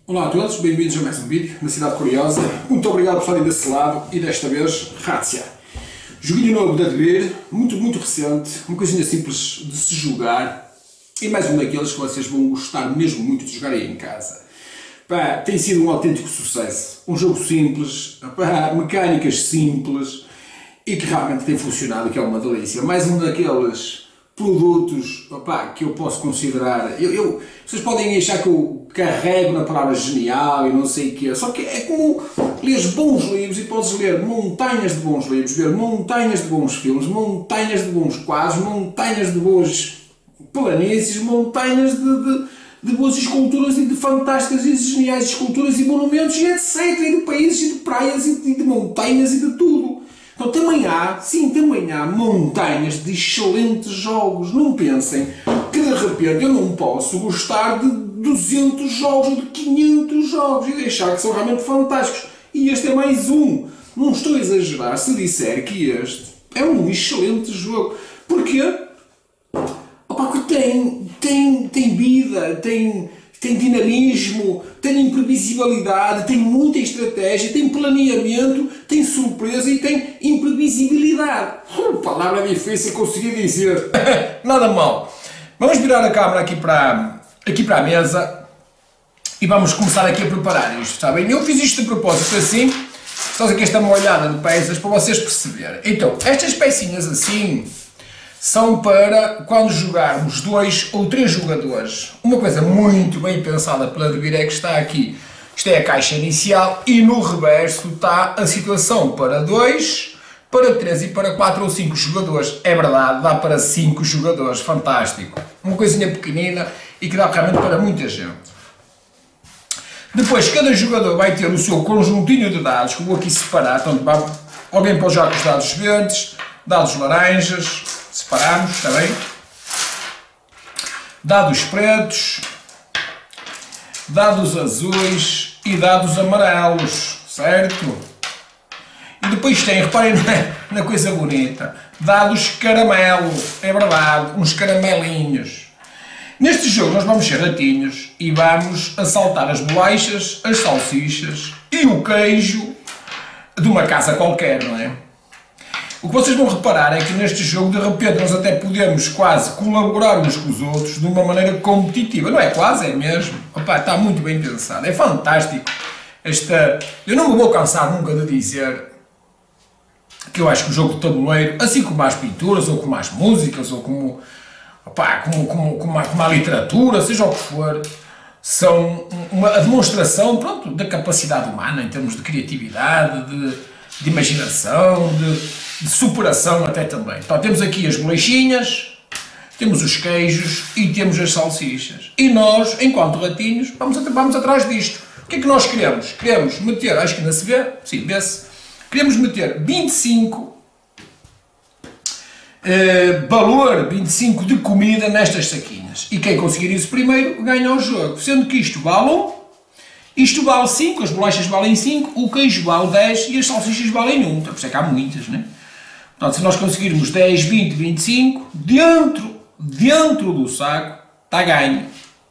Olá a todos, bem-vindos a mais um vídeo na Cidade Curiosa. Muito obrigado por estarem desse lado e desta vez, Razzia. Joguinho novo de adquirir, muito recente, uma coisinha simples de se jogar e mais um daqueles que vocês vão gostar mesmo muito de jogar aí em casa. Pá, tem sido um autêntico sucesso, um jogo simples, pá, mecânicas simples e que realmente tem funcionado, que é uma delícia. Mais um daqueles produtos, opá, que eu posso considerar, vocês podem achar que eu carrego na palavra genial e não sei o quê, só que é como ler bons livros e podes ler montanhas de bons livros, ver montanhas de bons filmes, montanhas de bons quadros, montanhas de boas planícies, montanhas de boas esculturas e de fantásticas e geniais esculturas e monumentos e etc, e de países e de praias e de montanhas e de tudo. Então também há montanhas de excelentes jogos. Não pensem que de repente eu não posso gostar de 200 jogos ou de 500 jogos e deixar que são realmente fantásticos. E este é mais um. Não estou a exagerar se disser que este é um excelente jogo. Porquê? Opa, porque tem vida, tem dinamismo, tem imprevisibilidade, tem muita estratégia, tem planeamento, tem surpresa e tem imprevisibilidade. Palavra difícil conseguir dizer. Nada mal. Vamos virar a câmera aqui para a mesa e vamos começar aqui a preparar isto, está bem? Eu fiz isto de propósito assim, só aqui esta molhada de peças para vocês perceberem. Então, estas pecinhas assim são para quando jogarmos 2 ou 3 jogadores. Uma coisa muito bem pensada pela Devir é que está aqui. Isto é a caixa inicial e no reverso está a situação para 2, para 3 e para 4 ou 5 jogadores. É verdade, dá para 5 jogadores, fantástico. Uma coisinha pequenina e que dá realmente para muita gente. Depois, cada jogador vai ter o seu conjuntinho de dados, que eu vou aqui separar. Então, alguém pode jogar com os dados verdes, dados laranjas, separamos, está bem? Dados pretos, dados azuis e dados amarelos, certo? E depois tem, reparem na coisa bonita, dados caramelo, é verdade, uns caramelinhos. Neste jogo nós vamos ser ratinhos e vamos assaltar as bolachas, as salsichas e o queijo de uma casa qualquer, não é? O que vocês vão reparar é que neste jogo, de repente, nós até podemos quase colaborar uns com os outros de uma maneira competitiva. Não é quase, é mesmo. Opa, está muito bem pensado. É fantástico. Eu não me vou cansar nunca de dizer que eu acho que o jogo de tabuleiro, assim como as pinturas, ou como as músicas, ou como a literatura, seja o que for, são a demonstração, pronto, da capacidade humana em termos de criatividade, de imaginação, de superação até também. Então temos aqui as bolachinhas, temos os queijos e temos as salsichas. E nós, enquanto ratinhos, vamos atrás disto. O que é que nós queremos? Queremos meter, acho que ainda se vê, sim, vê-se, queremos meter 25, valor 25 de comida nestas saquinhas. E quem conseguir isso primeiro ganha o jogo. Sendo que isto vale 5, as bolachas valem 5, o queijo vale 10 e as salsichas valem 1. Então, por isso é que há muitas, né? Portanto, se nós conseguirmos 10, 20, 25, dentro do saco, está ganho.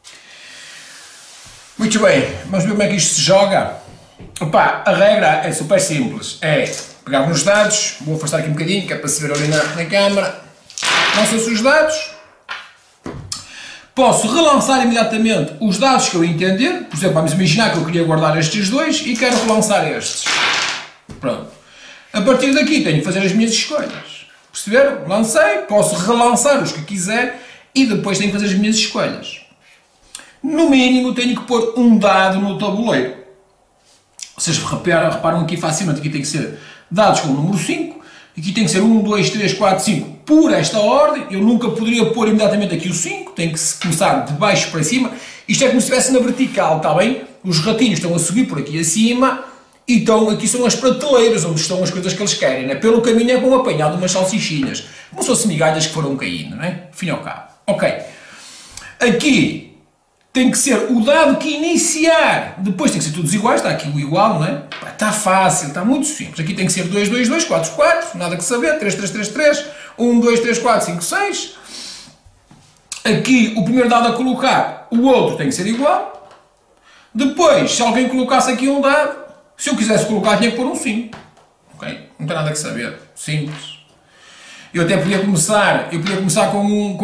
Muito bem, vamos ver como é que isto se joga. Opa, a regra é super simples. É pegar nos dados, vou afastar aqui um bocadinho, que é para se ver ali na câmara. Lançam-se os dados. Posso relançar imediatamente os dados que eu entender. Por exemplo, vamos imaginar que eu queria guardar estes dois e quero relançar estes. Pronto. A partir daqui tenho que fazer as minhas escolhas. Perceberam? Lancei, posso relançar os que quiser e depois tenho que fazer as minhas escolhas. No mínimo tenho que pôr um dado no tabuleiro. Vocês reparam aqui facilmente, aqui tem que ser dados com o número 5, aqui tem que ser 1, 2, 3, 4, 5 por esta ordem. Eu nunca poderia pôr imediatamente aqui o 5, tem que começar de baixo para cima. Isto é como se estivesse na vertical, está bem? Os ratinhos estão a subir por aqui acima e aqui são as prateleiras onde estão as coisas que eles querem, né? Pelo caminho é bom apanhar de umas salsichinhas, como se fossem migalhas que foram caindo, não é? Fim ao cabo. Ok. Aqui tem que ser o dado que iniciar, depois tem que ser todos iguais, está aqui o igual, não é? Está fácil, está muito simples. Aqui tem que ser 2, 2, 2, 4, 4, nada que saber, 3, 3, 3, 3, 1, 2, 3, 4, 5, 6. Aqui o primeiro dado a colocar, o outro tem que ser igual. Depois, se alguém colocasse aqui um dado, se eu quisesse colocar, tinha que pôr um 5. Ok? Não tem nada que saber. Simples. Eu até podia começar com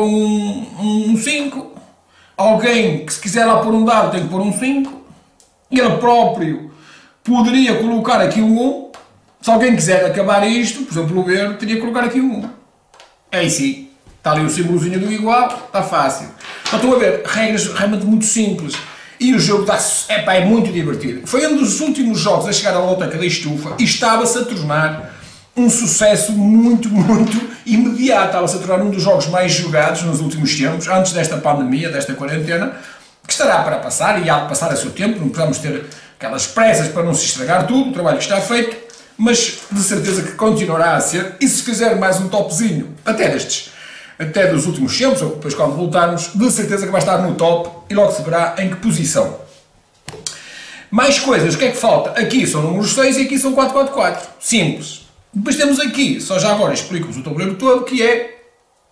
um 5. Alguém que se quiser lá pôr um dado tem que pôr um 5. Ele próprio poderia colocar aqui um 1. Se alguém quiser acabar isto, por exemplo o verde, teria que colocar aqui um 1. Aí sim. Está ali o símbolozinho do igual, está fácil. Então estão a ver, regras realmente muito simples. E o jogo é muito divertido. Foi um dos últimos jogos a chegar à loteca da estufa e estava-se a tornar um sucesso muito imediato. Estava-se a tornar um dos jogos mais jogados nos últimos tempos, antes desta pandemia, desta quarentena, que estará para passar e há de passar a seu tempo. Não precisamos ter aquelas pressas para não se estragar tudo, o trabalho que está feito, mas de certeza que continuará a ser. E se fizer mais um topzinho, até dos últimos tempos, ou depois quando voltarmos, de certeza que vai estar no top e logo se verá em que posição. Mais coisas, o que é que falta? Aqui são números 6 e aqui são 444. Simples. Depois temos aqui, só já agora explico-vos o tabuleiro todo, que é,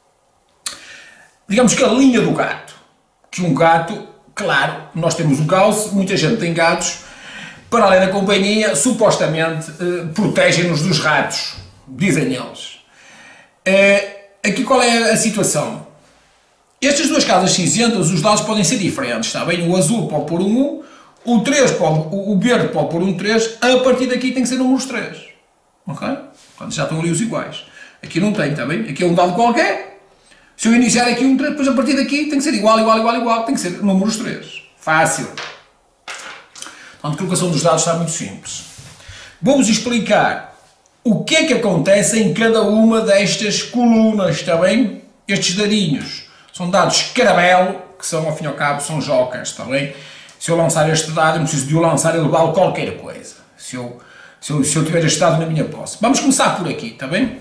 digamos que a linha do gato. Que um gato, claro, nós temos um caos, muita gente tem gatos, para além da companhia, supostamente protegem-nos dos ratos, dizem eles. Aqui qual é a situação? Estas duas casas cinzentas, os dados podem ser diferentes, está bem? O azul pode pôr um 1, o verde pode pôr um 3, a partir daqui tem que ser números 3. Ok? Quando já estão ali os iguais. Aqui não tem, está bem? Aqui é um dado qualquer. Se eu iniciar aqui um 3, depois a partir daqui tem que ser igual, tem que ser números 3. Fácil. Portanto, a colocação dos dados está muito simples. Vou-vos explicar o que é que acontece em cada uma destas colunas, está bem? Estes dadinhos são dados caramelo, que são, ao fim e ao cabo, são jokers, está bem? Se eu lançar este dado, eu não preciso de o lançar, ele vale qualquer coisa. Se eu tiver este dado na minha posse. Vamos começar por aqui, está bem?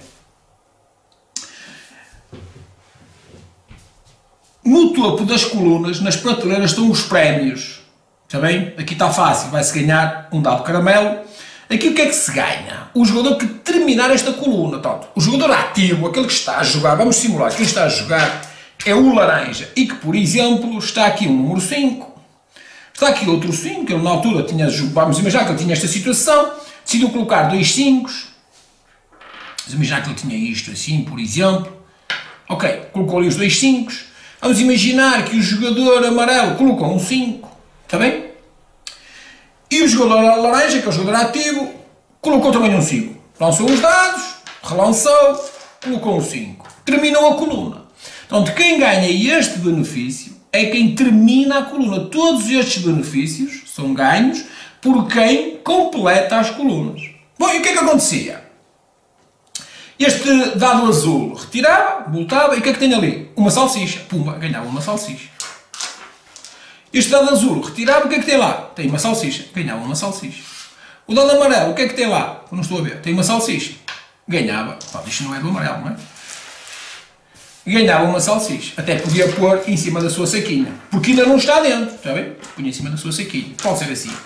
No topo das colunas, nas prateleiras, estão os prémios, está bem? Aqui está fácil, vai-se ganhar um dado caramelo. Aqui o que é que se ganha? O jogador que terminar esta coluna. Portanto, o jogador ativo, aquele que está a jogar, vamos simular que quem está a jogar é o laranja e que, por exemplo, está aqui um número 5, está aqui outro 5, ele na altura tinha, vamos imaginar que ele tinha esta situação, decidiu colocar 2 5, vamos imaginar que ele tinha isto assim, por exemplo, ok, colocou ali os 2 5, vamos imaginar que o jogador amarelo colocou um 5, está bem? E o jogador laranja, que é o jogador ativo, colocou também um 5. Lançou os dados, relançou, colocou um 5. Terminou a coluna. Portanto, quem ganha este benefício é quem termina a coluna. Todos estes benefícios são ganhos por quem completa as colunas. Bom, e o que é que acontecia? Este dado azul retirava, voltava, e o que é que tem ali? Uma salsicha. Pumba, ganhava uma salsicha. Este dado azul retirava, o que é que tem lá? Tem uma salsicha. Ganhava uma salsicha. O dado amarelo, o que é que tem lá? Eu não estou a ver. Tem uma salsicha. Ganhava. Isto não é do amarelo, não é? Ganhava uma salsicha. Até podia pôr em cima da sua saquinha. Porque ainda não está dentro. Está bem? Punha em cima da sua saquinha. Pode ser assim.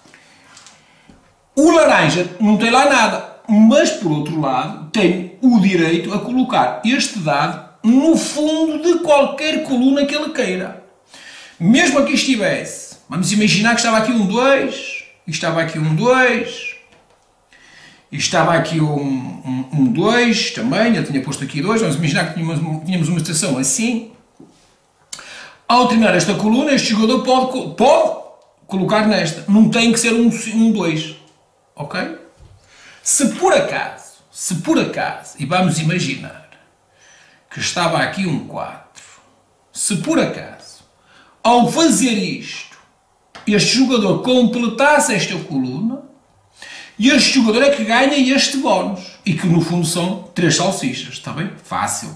O laranja não tem lá nada. Mas, por outro lado, tem o direito a colocar este dado no fundo de qualquer coluna que ele queira. Mesmo aqui estivesse, vamos imaginar que estava aqui um 2, e estava aqui um 2, e estava aqui um 2 também, eu tinha posto aqui 2, vamos imaginar que tínhamos uma estação assim. Ao terminar esta coluna, este jogador pode colocar nesta, não tem que ser um 2, ok? Se por acaso, e vamos imaginar que estava aqui um 4, se por acaso, ao fazer isto, este jogador completasse esta coluna, e este jogador é que ganha este bónus, e que no fundo são 3 salsichas, está bem? Fácil.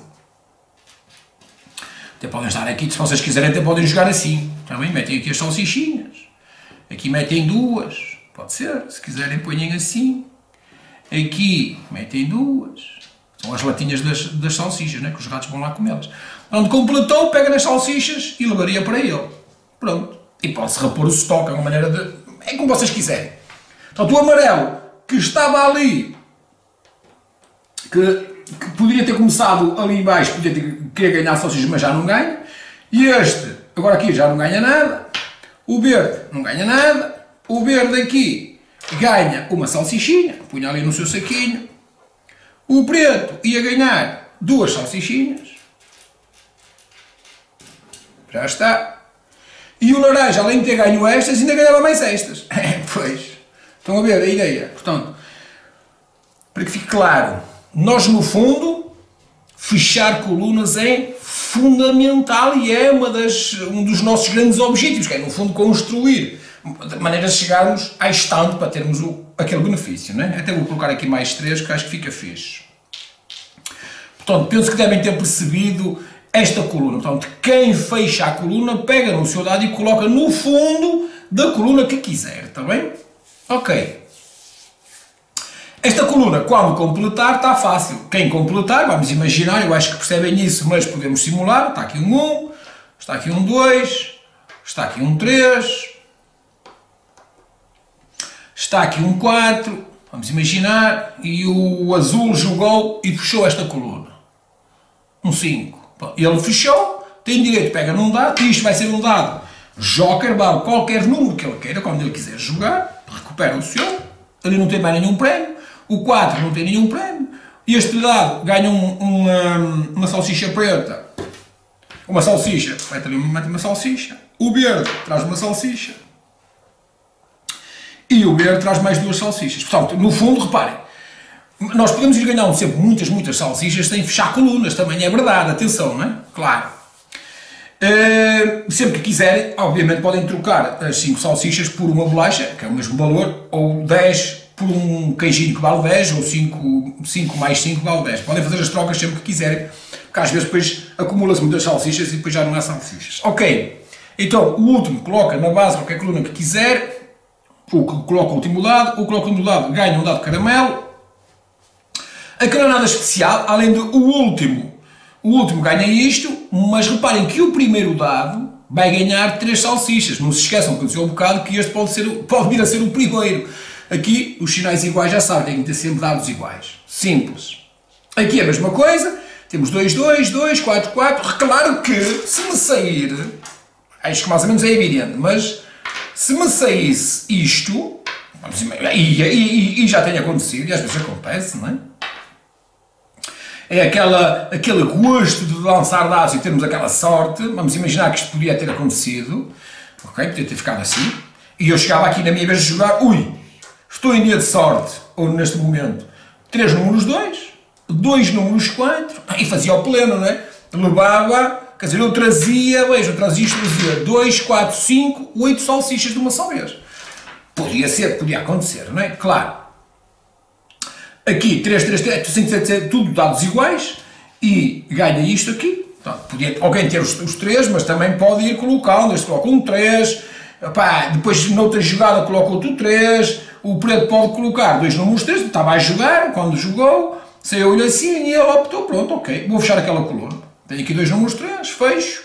Até podem estar aqui, se vocês quiserem até podem jogar assim, está bem? Metem aqui as salsichinhas, aqui metem 2, pode ser, se quiserem ponham assim, aqui metem 2, são as latinhas das salsichas, né? Que os gatos vão lá comê-las. Onde completou, pega nas salsichas e levaria para ele. Pronto. E pode-se repor o estoque, é uma maneira de... É como vocês quiserem. Portanto, o amarelo, que estava ali, que poderia ter começado ali em baixo, podia querer ganhar salsichas, mas já não ganha. E este, agora aqui já não ganha nada. O verde não ganha nada. O verde aqui ganha uma salsichinha, punha ali no seu saquinho. O preto ia ganhar 2 salsichinhas. Já está. E o laranja, além de ter ganho estas, ainda ganhava mais estas. Pois. Estão a ver a ideia? Portanto, para que fique claro, nós no fundo, fechar colunas é fundamental e é um dos nossos grandes objetivos, que é no fundo construir de maneira a chegarmos à estante para termos aquele benefício, não é? Até vou colocar aqui mais 3 que acho que fica fixe. Portanto, penso que devem ter percebido esta coluna. Portanto, quem fecha a coluna pega no seu dado e coloca no fundo da coluna que quiser, está bem? Ok. Esta coluna, quando completar, está fácil. Quem completar, vamos imaginar, eu acho que percebem isso, mas podemos simular. Está aqui um 1, está aqui um 2, está aqui um 3, está aqui um 4, vamos imaginar, e o azul jogou e fechou esta coluna. Um 5. Ele fechou, tem direito, pega num dado, e isto vai ser um dado joker, vale qualquer número que ele queira, quando ele quiser jogar, recupera o seu, ali não tem mais nenhum prémio. O 4 não tem nenhum prémio. Este dado ganha uma salsicha preta. Uma salsicha. Mete ali uma salsicha. O verde traz uma salsicha. E o verde traz mais 2 salsichas. Portanto, no fundo, reparem. Nós podemos ir ganhando sempre muitas salsichas sem fechar colunas. Também é verdade. Atenção, não é? Claro. Sempre que quiserem, obviamente podem trocar as 5 salsichas por uma bolacha, que é o mesmo valor, ou 10 por um queijinho que vale 10, ou 5 mais 5 vale 10. Podem fazer as trocas sempre que quiserem, porque às vezes depois acumula-se muitas salsichas e depois já não há salsichas. Ok, então o último coloca na base qualquer coluna que quiser, o que coloca o último dado, o que coloca o último dado ganha um dado de caramelo. Aqui não é nada especial, além do o último ganha isto, mas reparem que o primeiro dado vai ganhar 3 salsichas. Não se esqueçam que eu disse há um bocado que este pode vir a ser o primeiro. Aqui, os sinais iguais já sabem, tem que ter sempre dados iguais. Simples. Aqui é a mesma coisa. Temos 2, 2, 2, 4, 4. Claro que, se me sair, acho que mais ou menos é evidente, mas se me saísse isto, e já tem acontecido, e às vezes acontece, não é? É aquele gosto de lançar dados e termos aquela sorte. Vamos imaginar que isto podia ter acontecido. Ok? Podia ter ficado assim. E eu chegava aqui na minha vez de jogar, estou em dia de sorte, ou neste momento, 3 números 2, 2 números 4, e fazia o pleno, não é? Levava, quer dizer, eu trazia 2, 4, 5, 8 salsichas de uma só vez. Podia acontecer, não é? Claro. Aqui, 3, 3, 3, tem que ser tudo dados iguais, e ganha isto aqui. Então, podia alguém ter os 3, mas também pode ir colocando, este coloca um 3, depois noutra jogada coloca outro 3, o preto pode colocar 2 números 3, estava a jogar, quando jogou, saiu-lhe assim e ele optou, pronto, ok, vou fechar aquela coluna. Tenho aqui 2 números 3, fecho.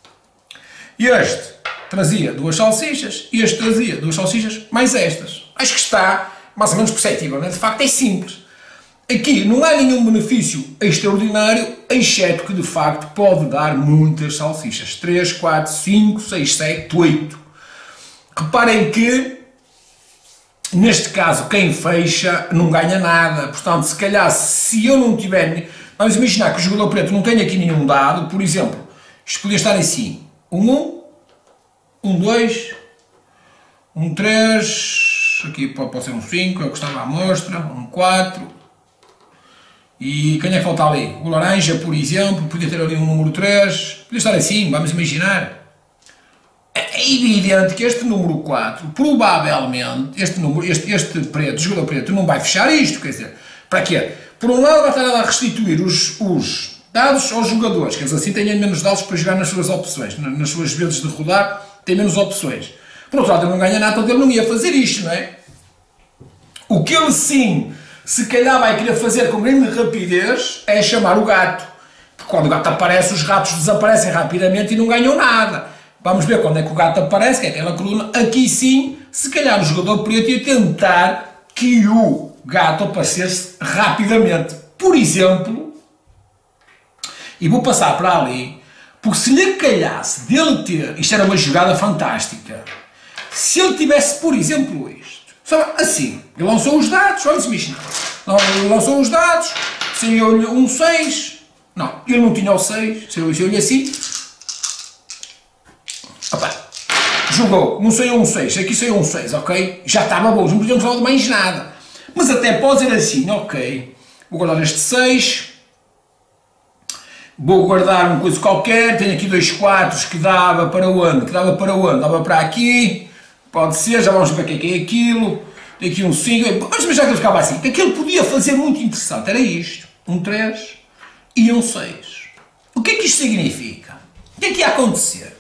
Este trazia 2 salsichas, este trazia 2 salsichas, mais estas. Acho que está mais ou menos perceptível, não é? De facto é simples. Aqui não há nenhum benefício extraordinário, exceto que de facto pode dar muitas salsichas. 3, 4, 5, 6, 7, 8. Reparem que, neste caso, quem fecha não ganha nada. Portanto, se calhar, se eu não tiver... Vamos imaginar que o jogador preto não tem aqui nenhum dado. Por exemplo, isto podia estar assim. Um 1, um 2, um 3, aqui pode ser um 5, é o que estava à mostra, um 4... E quem é que falta ali? O laranja, por exemplo, podia ter ali um número 3, podia estar assim, vamos imaginar. É evidente que este número 4, provavelmente, este preto, jogador preto, não vai fechar isto, quer dizer, para quê? Por um lado vai estar a restituir os dados aos jogadores, que eles assim tenham menos dados para jogar nas suas opções, nas suas vezes de rodar, tem menos opções. Por outro lado, ele não ganha nada, então ele não ia fazer isto, não é? O que ele sim... se calhar vai querer fazer com grande rapidez é chamar o gato. Porque quando o gato aparece, os ratos desaparecem rapidamente e não ganham nada. Vamos ver quando é que o gato aparece, que é aquela coluna. Aqui sim, se calhar o jogador preto ia tentar que o gato aparecesse rapidamente. Por exemplo, e vou passar para ali, porque se lhe calhasse dele ter, isto era uma jogada fantástica, se ele tivesse, por exemplo, isto, só assim, ele lançou os dados, vamos imaginar, ele lançou os dados, saiu-lhe um 6, não, ele não tinha o 6, saiu-lhe assim, opa, jogou, não saiu um 6, aqui saiu um 6, ok? Já estava bom, não podíamos falar de mais nada, mas até pode ser assim, ok, vou guardar este 6, vou guardar uma coisa qualquer, tenho aqui 2 4 que dava para onde? Que dava para onde? Dava para aqui, pode ser, já vamos ver o que é aquilo, tem aqui um 5, vamos imaginar que ele ficava assim, que aquilo podia fazer muito interessante, era isto, um 3 e um 6. O que é que isto significa? O que é que ia acontecer?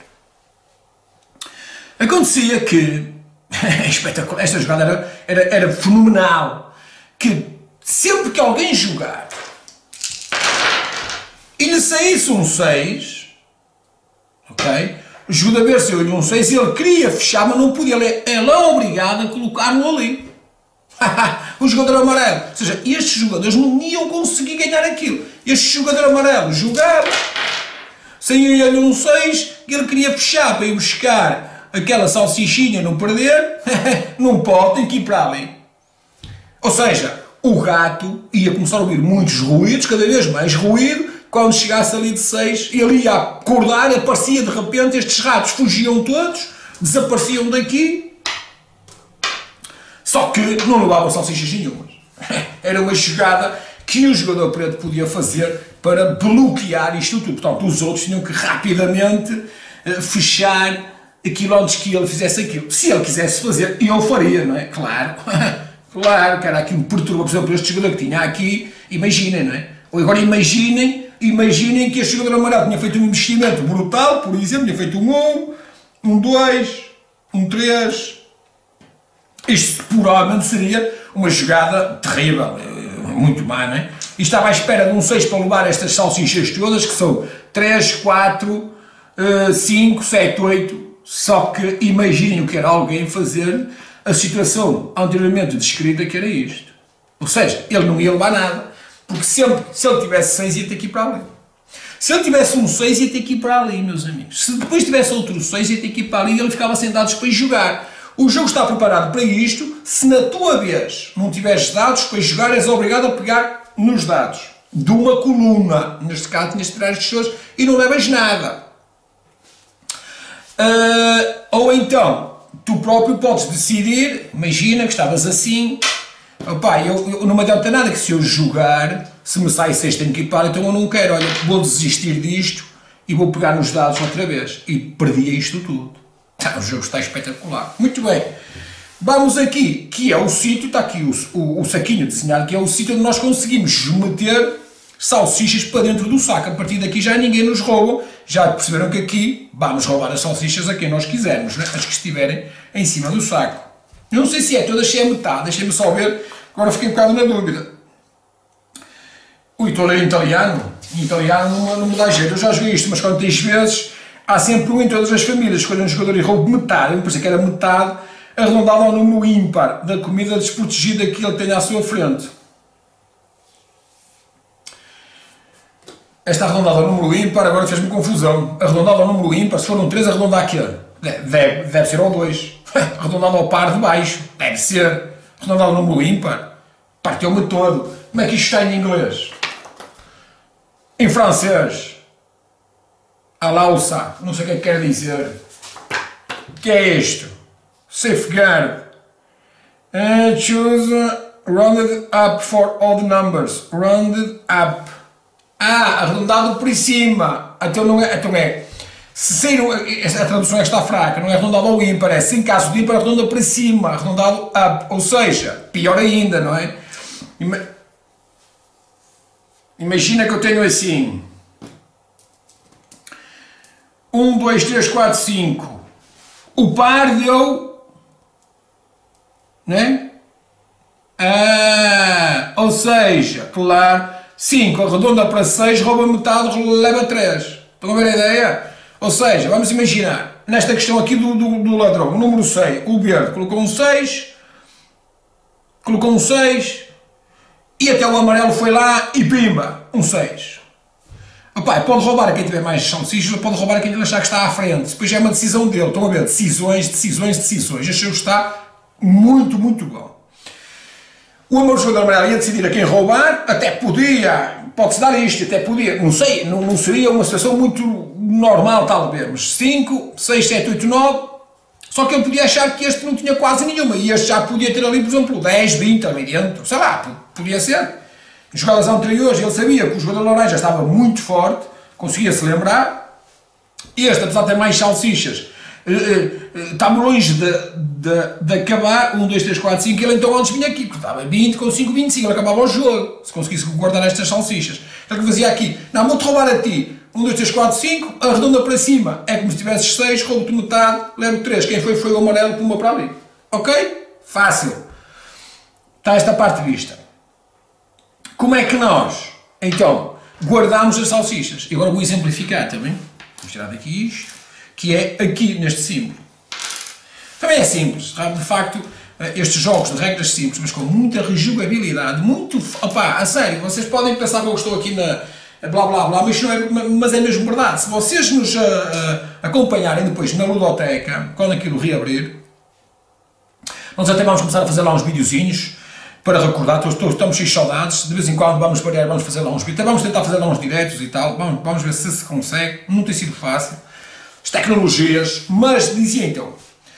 Acontecia que, é espetacular, esta jogada era fenomenal, que sempre que alguém jogar e lhe saísse um 6, ok? Ajuda a ver se eu lhe um 6 e ele queria fechar, mas não podia, ele é obrigado a colocar-no ali. O jogador amarelo, ou seja, estes jogadores não iam conseguir ganhar aquilo. Este jogador amarelo jogava, saía-lhe um 6 e ele queria fechar para ir buscar aquela salsichinha, não perder, não pode, tem que ir para ali. Ou seja, o gato ia começar a ouvir muitos ruídos, cada vez mais ruído. Quando chegasse ali de 6, ele ia acordar e aparecia de repente, estes ratos fugiam todos, desapareciam daqui, só que não levavam salsichas nenhumas. Era uma jogada que o jogador preto podia fazer para bloquear isto tudo. Portanto, os outros tinham que rapidamente fechar aquilo antes que ele fizesse aquilo. Se ele quisesse fazer, eu faria, não é? Claro, claro, que era aqui um perturba, por exemplo, este jogador que tinha aqui, imaginem, não é? Ou agora imaginem que este jogador amarelo tinha feito um investimento brutal, por exemplo, tinha feito um 1, um 2, um 3. Isto provavelmente seria uma jogada terrível, muito má, não é? E estava à espera de um 6 para levar estas salsichas todas, que são 3, 4, 5, 7, 8. Só que imaginem o que era alguém fazer a situação anteriormente descrita, que era isto. Ou seja, ele não ia levar nada. Porque se ele tivesse 6 ia ter que ir para ali. Se ele tivesse um 6 ia ter que ir para ali, meus amigos. Se depois tivesse outro 6 ia ter que ir para ali e ele ficava sentado para jogar. O jogo está preparado para isto. Se na tua vez não tiveres dados para jogar, és obrigado a pegar nos dados de uma coluna. Neste caso tinhas de tirar estes dois e não levas nada. Ou então, tu próprio podes decidir, imagina que estavas assim. Opá, eu não me adianta nada que se eu jogar, se me sai 6 tenho que ir para, então eu não quero, olha, vou desistir disto e vou pegar nos dados outra vez. E perdi isto tudo. O jogo está espetacular. Muito bem. Vamos aqui, que é o sítio, está aqui o saquinho desenhado, que é o sítio onde nós conseguimos meter salsichas para dentro do saco. A partir daqui já ninguém nos rouba. Já perceberam que aqui vamos roubar as salsichas a quem nós quisermos, né? As que estiverem em cima do saco. Eu não sei se é todas, se é metade, deixem-me só ver, agora fiquei um bocado na dúvida. Ui, estou a ler em italiano, não me dá jeito, eu já joguei isto, mas quando tens vezes, há sempre um em todas as famílias, escolhe um jogador e rouba metade, eu pensei que era metade, arredondado ao número ímpar da comida desprotegida que ele tenha à sua frente. Esta arredondada ao número ímpar, agora fez-me confusão, arredondado ao número ímpar, se for um 3, arredondar aquele, deve ser ao 2. Arredondado ao par de baixo, deve ser. Arredondado ao número ímpar, partiu-me todo. Como é que isto está em inglês? Em francês. Alauça, não sei o que é que quer dizer. O que é isto? Safeguard. Choose rounded up for all the numbers. Rounded up. Arredondado por cima. Então não é. Então é. Se sair, a tradução está fraca, não é arredondado ao ímpar, é se em caso de ímpar arredonda para cima, arredondado up, ou seja, pior ainda, não é? Imagina que eu tenho assim 1, 2, 3, 4, 5, o par deu, né? Ou seja, claro, 5 arredonda para 6, rouba metade, leva 3. Estão a ver a ideia? Ou seja, vamos imaginar, nesta questão aqui do ladrão, o número 6, o verde colocou um 6, e até o amarelo foi lá e pimba, um 6. Opa, pode roubar a quem tiver mais salsichas ou pode roubar a quem ele achar que está à frente. Depois é uma decisão dele. Estão a ver? Decisões. Este jogo está muito, muito bom. O amor do jogador amarelo ia decidir a quem roubar, até podia, pode-se dar isto, até podia, não sei, não seria uma situação muito normal, talvez, 5, 6, 7, 8, 9, só que ele podia achar que este não tinha quase nenhuma, e este já podia ter ali, por exemplo, 10, 20 ali dentro, sei lá, podia ser. Em jogadas anteriores ele sabia que o jogador laranja estava muito forte, conseguia-se lembrar, este, apesar de ter mais salsichas, estava longe de acabar, 1, 2, 3, 4, 5, ele então antes vinha aqui, porque estava 20 com 5, 25, ele acabava o jogo, se conseguisse guardar estas salsichas. Então o que fazia aqui? Não, vou-te roubar a ti, 1, 2, 3, 4, 5, arredonda para cima, é como se tivesses 6, roubo-te metade, levo 3, quem foi o amarelo, puma para ali. Ok? Fácil. Está esta parte vista. Como é que nós, então, guardamos as salsichas? E agora vou exemplificar também, vou tirar daqui isto, que é aqui neste símbolo. Também é simples, de facto, estes jogos de regras simples, mas com muita rejogabilidade, muito, opá, a sério, vocês podem pensar que eu estou aqui na blá blá blá, mas, não é, mas é mesmo verdade. Se vocês nos acompanharem depois na ludoteca, quando aquilo reabrir, nós até vamos começar a fazer lá uns videozinhos, para recordar, estamos cheios de saudades, de vez em quando vamos variar, vamos fazer lá uns vídeos, vamos tentar fazer lá uns diretos e tal, vamos ver se consegue, não tem sido fácil, as tecnologias, mas dizia então,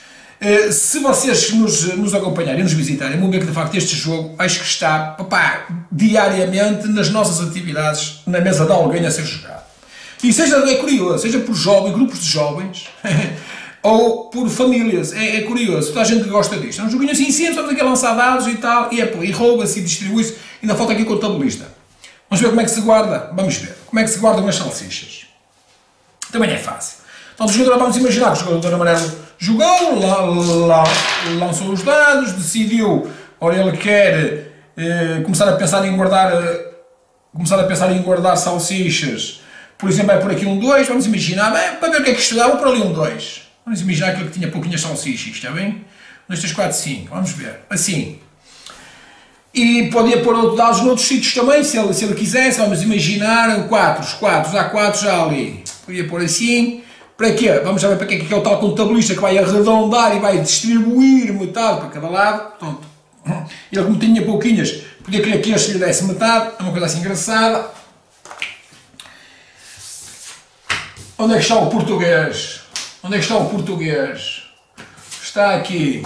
se vocês nos acompanharem, nos visitarem, vão ver que de facto este jogo, acho que está, papá, diariamente nas nossas atividades, na mesa de alguém a ser jogado. E seja, é curioso, seja por jovens, grupos de jovens, ou por famílias, é curioso, toda a gente que gosta disto. É um joguinho assim simples, estamos aqui a lançar dados e tal, e rouba-se e distribui-se, ainda falta aqui o contabilista. Vamos ver como é que se guarda? Vamos ver. Como é que se guardam as salsichas? Também é fácil. Então o jogador, vamos imaginar que o jogador amarelo jogou, lançou os dados, decidiu, ora ele quer começar a pensar em guardar salsichas. Por exemplo, é por aqui um 2, vamos imaginar, para ver o que é que isto dá, vou por ali um 2. Vamos imaginar aquilo que tinha pouquinhas salsichas, está bem? 1, 2, 3, 4, 5, vamos ver, assim. E podia pôr outros dados noutros sítios também, se ele quisesse, vamos imaginar 4, há 4 já ali. Podia pôr assim, para quê? Vamos ver para que é o tal contabilista que vai arredondar e vai distribuir metade para cada lado. Pronto. Ele como tinha pouquinhas, podia querer que este lhe desse metade, é uma coisa assim engraçada. Onde é que está o português? Onde é que está o português? Está aqui.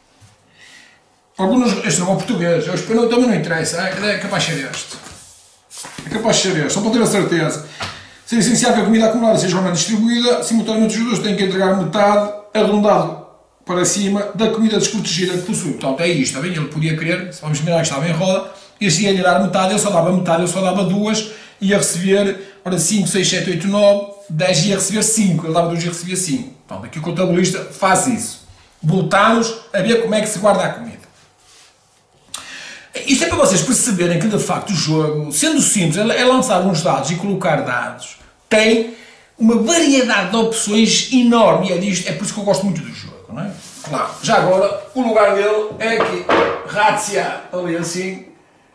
Este não é o português, eu espero, também não interessa, é capaz de ser este. É capaz de ser este, só para ter a certeza. Se é essencial que a comida acumulada seja realmente distribuída, simultaneamente os jogadores têm que entregar metade, arredondado para cima, da comida desprotegida que possui. Portanto, é isto, está bem? Ele podia querer, se vamos mirar que estava em roda, este ia-lhe dar metade, ele só dava metade, ele só dava 2, ia receber, ora 5, 6, 7, 8, 9, 10 ia receber 5, ele dava 2 e recebia 5. Portanto, aqui o contabilista faz isso. Voltamos a ver como é que se guarda a comida. Isto é para vocês perceberem que, de facto, o jogo, sendo simples, é lançar uns dados e colocar dados, tem uma variedade de opções enorme, e é por isso que eu gosto muito do jogo, não é? Claro, já agora, o lugar dele é aqui, Razzia, ali assim,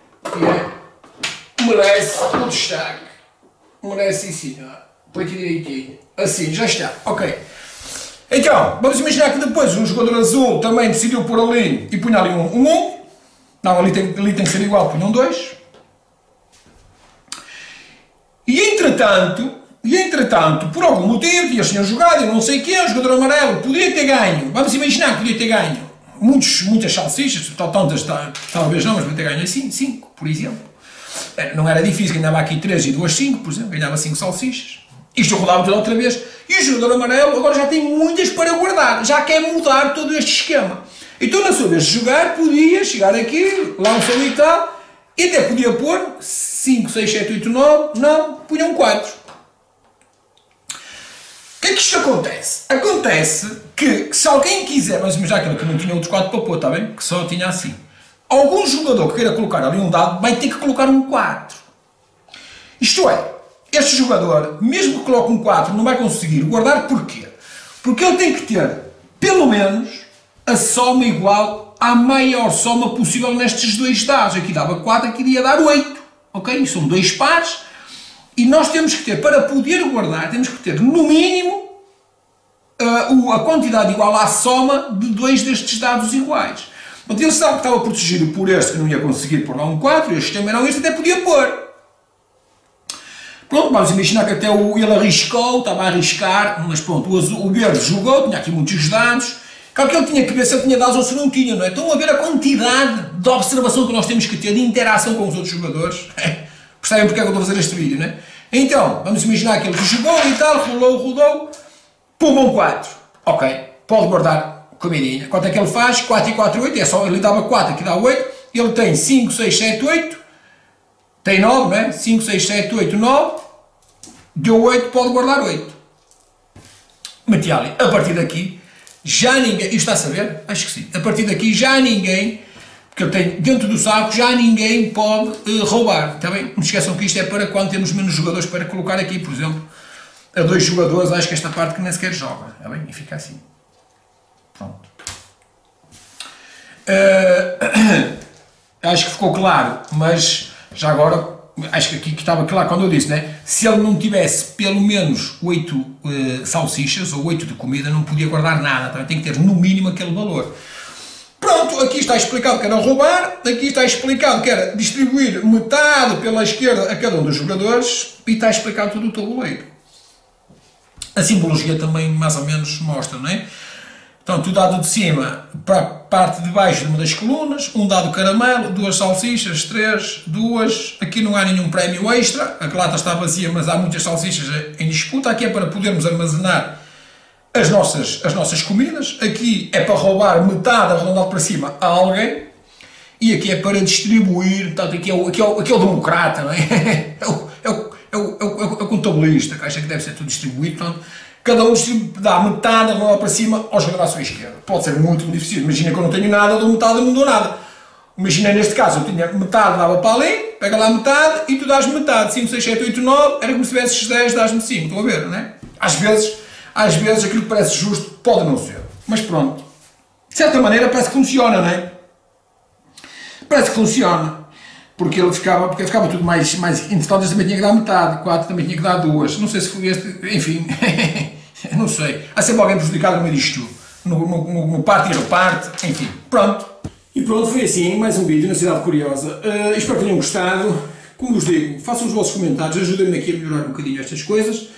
que merece o destaque, merece sim, põe aqui direitinho, assim, já está, ok. Então, vamos imaginar que depois o jogador azul também decidiu pôr ali e punha ali um 1, não, ali tem que ser igual, punha um 2, e entretanto, por algum motivo, eles tinham jogado, eu não sei o quê, o jogador amarelo podia ter ganho, vamos imaginar que podia ter ganho muitas salsichas, tantas, talvez não, mas podia ter ganho assim, 5, por exemplo. Não era difícil, ganhava aqui 3 e 2, 5, por exemplo, ganhava 5 salsichas. Isto rodava tudo outra vez, e o jogador amarelo agora já tem muitas para guardar, já quer mudar todo este esquema. Então, na sua vez de jogar, podia chegar aqui, lançou e tal, e até podia pôr 5, 6, 7, 8, 9, não, punham 4. O que é que isto acontece? Acontece que se alguém quiser, mas já aquele que não tinha outros 4 para pôr, está bem? Que só tinha assim. Algum jogador que queira colocar ali um dado vai ter que colocar um 4. Isto é, este jogador, mesmo que coloque um 4, não vai conseguir guardar. Porquê? Porque ele tem que ter, pelo menos, a soma igual à maior soma possível nestes dois dados. Aqui dava 4, aqui iria dar 8. Ok? São 2 pares. E nós temos que ter, para poder guardar, temos que ter no mínimo a quantidade igual à soma de dois destes dados iguais. Portanto, ele sabe que estava protegido por este, que não ia conseguir pôr lá um 4, este também não, este até podia pôr. Pronto, vamos imaginar que até ele arriscou, estava a arriscar, mas pronto, o verde jogou, tinha aqui muitos dados. Claro que ele tinha que ver se ele tinha dados ou se não tinha, não é? Estão a ver a quantidade de observação que nós temos que ter, de interação com os outros jogadores. Percebem porque é que eu estou a fazer este vídeo, não é? Então, vamos imaginar que ele jogou e tal, rodou, pum, um 4. Ok, pode guardar comidinha. Quanto é que ele faz? 4 e 4, 8, é só, ele dava 4, aqui dá 8, ele tem 5, 6, 7, 8, tem 9, não é? 5, 6, 7, 8, 9, deu 8, pode guardar 8. Meti ali. A partir daqui, já ninguém, isto está a saber? Acho que sim. A partir daqui, já ninguém, porque eu tenho dentro do saco, já ninguém pode roubar. Está bem? Não esqueçam que isto é para quando temos menos jogadores para colocar aqui, por exemplo, a 2 jogadores, acho que esta parte que nem sequer joga. Está bem? E fica assim. Pronto. Acho que ficou claro, mas já agora, acho que aqui que estava claro quando eu disse, né? Se ele não tivesse pelo menos 8 salsichas ou 8 de comida, não podia guardar nada, também tem que ter no mínimo aquele valor. Pronto, aqui está explicado que era roubar, aqui está explicado que era distribuir metade pela esquerda a cada um dos jogadores e está explicado todo o tabuleiro. A simbologia também mais ou menos mostra, não é? Portanto, o dado de cima para a parte de baixo de uma das colunas, um dado caramelo, 2 salsichas, 3, 2, aqui não há nenhum prémio extra, a lata está vazia, mas há muitas salsichas em disputa, aqui é para podermos armazenar as nossas comidas, aqui é para roubar metade arredondado para cima a alguém, e aqui é para distribuir, portanto, aqui é o democrata, não é? É o contabilista, que acha que deve ser tudo distribuído, portanto, cada um dá metade arredondado para cima ao jogador à sua esquerda. Pode ser muito difícil, imagina que eu não tenho nada, dou metade e não dou nada. Imagina neste caso, eu tinha metade, dava para ali, pega lá metade e tu dás metade, 5, 6, 7, 8, 9, era como se tivesses 10, dás-me 5, estão a ver, não é? Às vezes aquilo que parece justo pode não ser, mas pronto. De certa maneira parece que funciona, não é? Parece que funciona, porque ficava tudo mais entretanto este também tinha que dar metade, 4 também tinha que dar 2, não sei se foi este, enfim, não sei. Há sempre alguém prejudicado no meio disto tudo, no parte e reparte, enfim, pronto. E pronto, foi assim, mais um vídeo na Cidade Curiosa. Espero que tenham gostado. Como vos digo, façam os vossos comentários, ajudem-me aqui a melhorar um bocadinho estas coisas.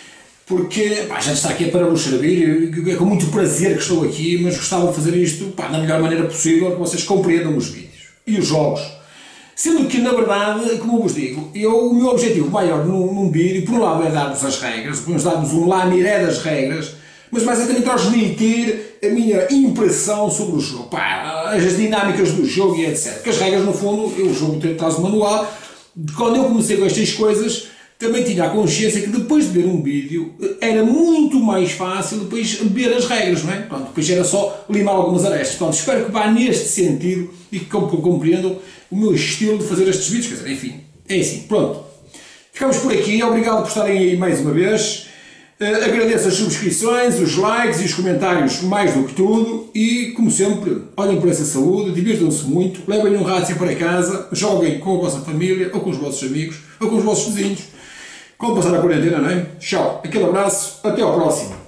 Porque a gente está aqui para vos servir, é com muito prazer que estou aqui, mas gostava de fazer isto da melhor maneira possível, que vocês compreendam os vídeos e os jogos. Sendo que, na verdade, como eu vos digo, o meu objetivo maior num vídeo, por um lado é dar-vos as regras, depois dar-vos um lamiré das regras, mas mais exatamente transmitir a minha impressão sobre o jogo, as dinâmicas do jogo e etc. Porque as regras, no fundo, o jogo traz o manual. Quando eu comecei com estas coisas, também tinha a consciência que depois de ver um vídeo era muito mais fácil depois ver as regras, não é? Pronto, depois era só limar algumas arestas. Portanto, espero que vá neste sentido e que compreendam o meu estilo de fazer estes vídeos. Quer dizer, enfim, é assim, pronto. Ficamos por aqui, obrigado por estarem aí mais uma vez. Agradeço as subscrições, os likes e os comentários mais do que tudo e, como sempre, olhem por essa saúde, divirtam-se muito, levem um Rácia para casa, joguem com a vossa família ou com os vossos amigos ou com os vossos vizinhos. Quando passar a quarentena, não é? Tchau, aquele abraço, até ao próximo.